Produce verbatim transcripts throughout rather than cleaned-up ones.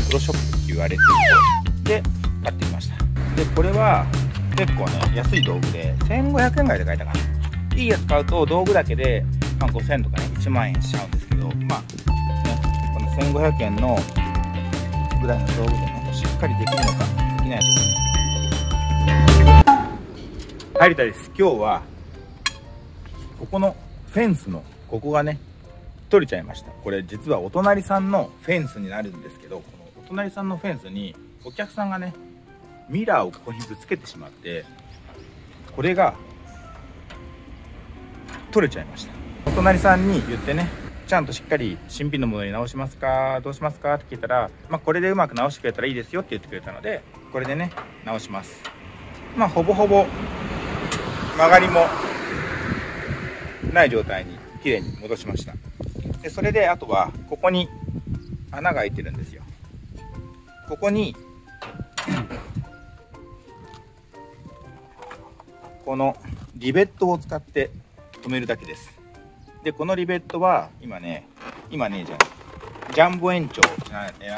プロショップって言われてるとで買ってきました。でこれは結構ね安い道具でせんごひゃくえんぐらいで買えたかな。いいやつ買うと道具だけで、まあ、ごせんえんとかねいちまんえんしちゃうんですけど、まあね、このせんごひゃくえんのぐらいの道具でねしっかりできるのかできないのか。はい、有田です。今日はここのフェンスのここがね取れちゃいました。これ実はお隣さんのフェンスになるんですけど、このお隣さんのフェンスにお客さんがねミラーをここにぶつけてしまって、これが取れちゃいました。お隣さんに言ってね、ちゃんとしっかり新品のものに直しますかどうしますかって聞いたら、まあ、これでうまく直してくれたらいいですよって言ってくれたので、これでね直します。まあほぼほぼ曲がりもない状態にきれいに戻しました。でそれであとはここに穴が開いてるんですよ。ここにこのリベットを使って留めるだけです。でこのリベットは今ね今ねじゃあジャンボ延長な、なんだっけな、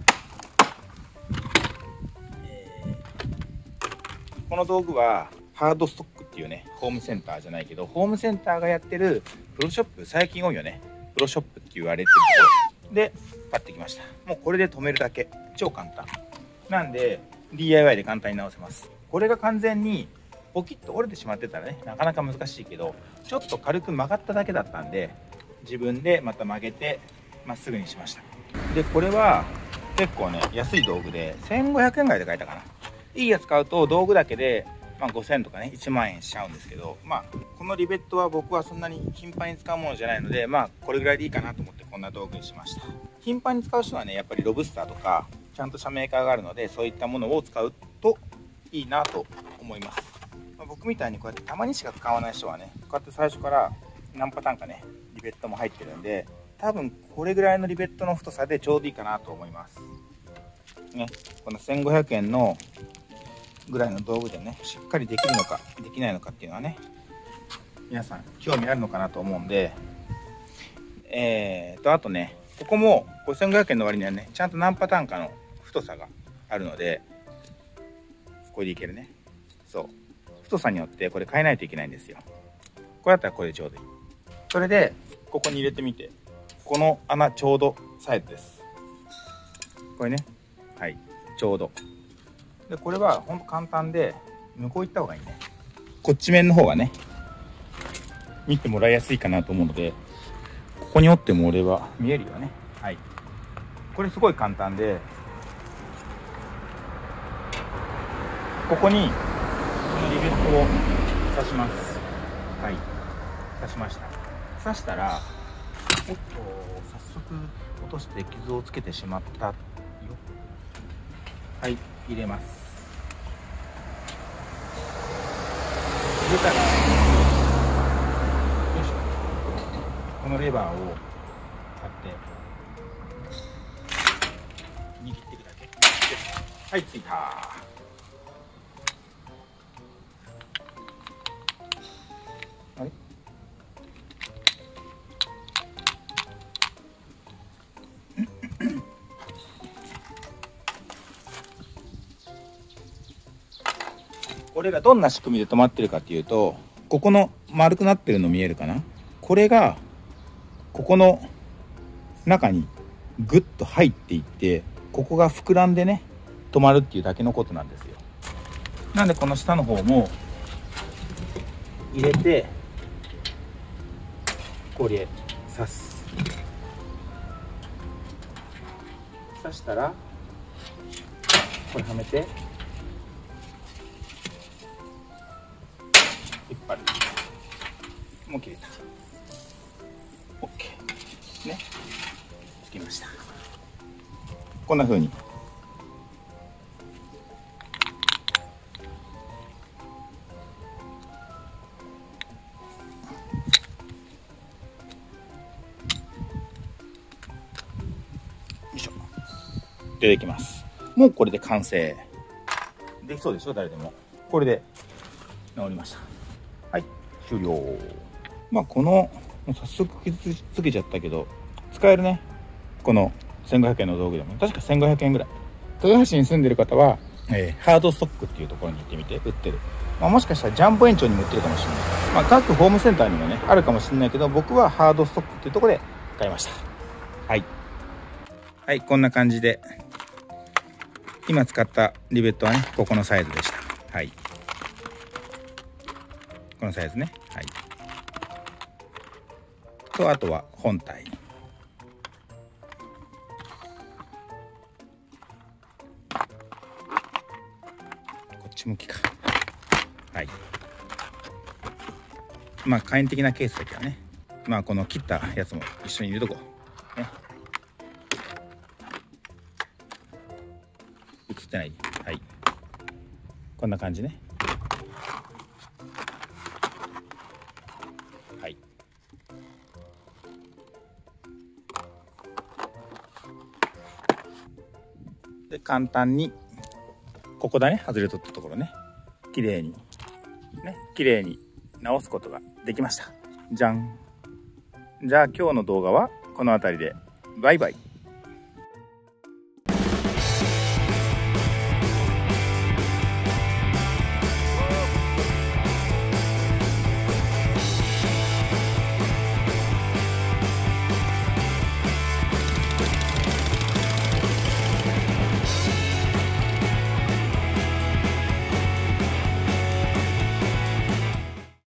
えー、この道具はハードストックっていうねホームセンターじゃないけどホームセンターがやってるプロショップ、最近多いよね、プロショップって言われてるとこで買ってきました。もうこれで留めるだけ、超簡単なんで ディーアイワイ で簡単に直せます。これが完全にポキッと折れてしまってたらねなかなか難しいけど、ちょっと軽く曲がっただけだったんで自分でまた曲げてまっすぐにしました。でこれは結構ね安い道具でせんごひゃくえんぐらいで買えたかな。いいやつ買うと道具だけで、まあ、ごせんえんとかねいちまんえんしちゃうんですけど、まあこのリベットは僕はそんなに頻繁に使うものじゃないので、まあこれぐらいでいいかなと思ってこんな道具にしました。頻繁に使う人はねやっぱりロブスターとかちゃんとしたメーカーがあるので、そういったものを使うといいなと思います。僕みたいにこうやってたまにしか使わない人はね、こうやって最初から何パターンかねリベットも入ってるんで、多分これぐらいのリベットの太さでちょうどいいかなと思いますね。このせんごひゃくえんのぐらいの道具でねしっかりできるのかできないのかっていうのはね皆さん興味あるのかなと思うんで、えーとあとねここもこれせんごひゃくえんの割にはねちゃんと何パターンかの太さがあるので、これでいけるね。そう太さによってこれ変えないといけないんですよ。これだったらこれでちょうどいい。それでここに入れてみて、この穴ちょうどサイズです。これね、はいちょうどで、これはほんと簡単で向こう行った方がいいね。こっち面の方がね見てもらいやすいかなと思うので、ここに折っても俺は見えるよね。はい、これすごい簡単で、ここにリベットを刺します。はい、刺しました。刺したら、おっと早速落として傷をつけてしまったよ。はい、入れます。入れたら、よいしょ、このレバーを使って握っていくだけです。はい、ついた。あれこれがどんな仕組みで止まってるかっていうと、ここの丸くなってるの見えるかな。これがここの中にグッと入っていって、ここが膨らんでね止まるっていうだけのことなんですよ。なんでこの下の方も入れてこれ刺す。刺したらこれはめて引っ張る。もう切れた。 OK ね、つきました。こんな風に出てきます。もうこれで完成できそうでしょ、誰でも。これで治りました。はい、終了。まあこの早速傷つけちゃったけど使えるね。このせんごひゃくえんの道具でも確かせんごひゃくえんぐらい。豊橋に住んでる方は、えー、ハードストックっていうところに行ってみて売ってる、まあ、もしかしたらジャンボ園長にも売ってるかもしれない、まあ、各ホームセンターにもねあるかもしれないけど、僕はハードストックっていうところで買いました。はいはい、こんな感じで今使ったリベットはねここのサイズでした。はい、このサイズね。はいと、あとは本体、こっち向きか。はい、まあ簡易的なケースだけどね、まあこの切ったやつも一緒に入れとこうね。映ってない。はい、こんな感じね。はい、で簡単にここだね、外れとったところね、綺麗にね綺麗に直すことができました。じゃん。じゃあ今日の動画はこの辺りで。バイバイ。